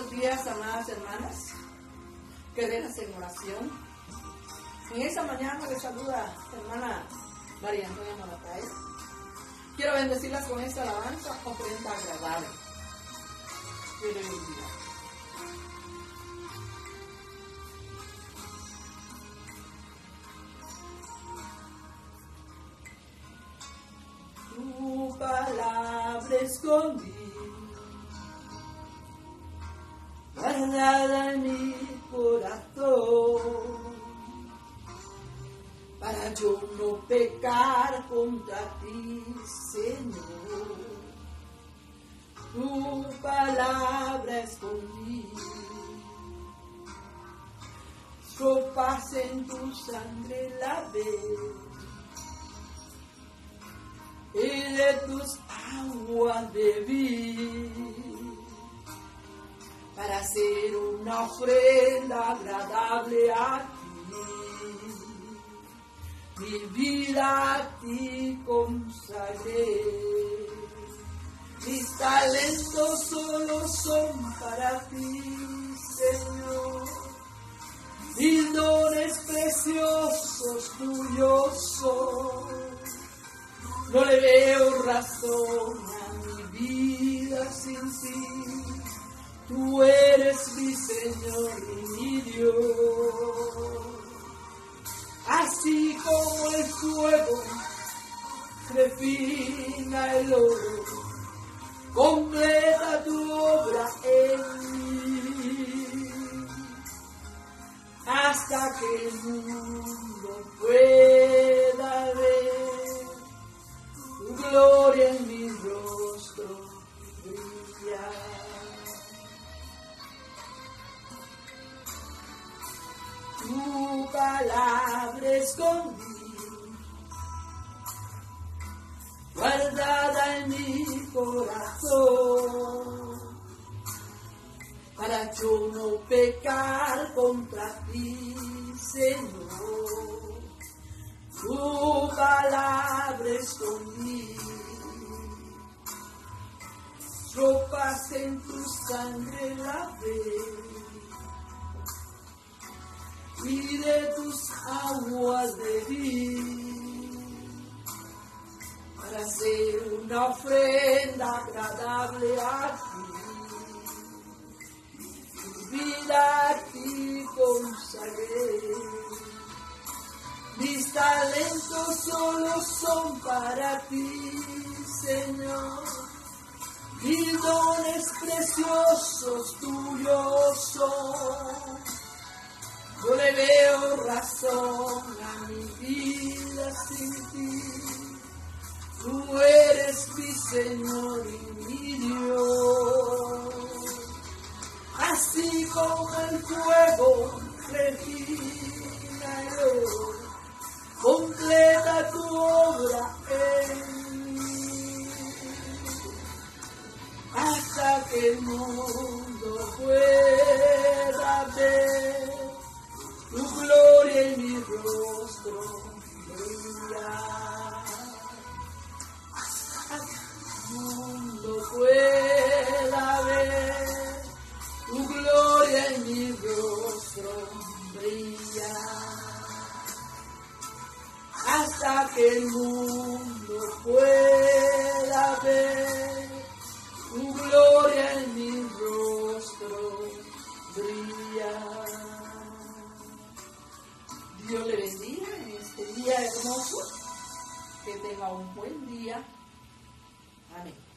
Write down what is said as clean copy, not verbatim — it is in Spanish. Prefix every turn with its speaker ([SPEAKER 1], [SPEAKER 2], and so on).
[SPEAKER 1] Buenos días, amadas hermanas, queridas en oración. En esta mañana les saluda hermana María Antonia Morataya. Quiero bendecirlas con esta alabanza, ofrenda agradable. Dios les bendiga. Tu palabra escondí, guardada en mi corazón, para yo no pecar contra ti, Señor. Tu palabra escondí, ropas en tu sangre lavé, y de tus aguas bebí, para hacer una ofrenda agradable a ti. Mi vida a ti consagré, mis talentos solo son para ti, Señor. Mis dones preciosos tuyos son. No le veo razón a mi vida sin ti. Tú eres mi Señor y mi Dios. Así como el fuego refina el oro, completa tu obra en mí, hasta que el mundo pueda ver tu gloria en mi rostro brillar. Tu palabra escondí, guardada en mi corazón, para yo no pecar contra ti, Señor. Tu palabra escondí, ropas en tu sangre lavé, y de tus aguas bebí, para hacer una ofrenda agradable a ti. Mi vida a ti consagré, mis talentos solo son para ti, Señor. Mis dones preciosos tuyos son. No le veo razón a mi vida sin ti. Tú eres mi Señor y mi Dios. Así como el fuego refina el oro, completa tu obra en mí, hasta que el mundo pueda ver tu gloria en mi rostro brillar. Hasta que el mundo pueda ver tu gloria en mi rostro brillar. Hasta que el mundo pueda ver tu gloria en mi rostro brillar. Dios le bendiga en este día hermoso. Que tenga un buen día. Amén.